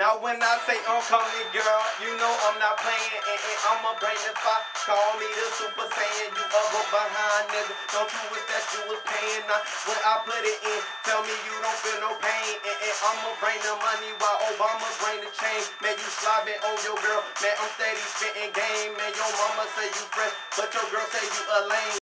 Now when I say I'm coming, girl, you know I'm not playing, and I'ma bring the fire. Call me the Super Saiyan, you a go behind nigga. Don't you wish that you was paying? Now when I put it in, tell me you don't feel no pain, and I'ma bring the money while Obama bring the change. Man, you slobbing on your girl, man, I'm steady spitting game. Man, your mama say you fresh, but your girl say you a lame.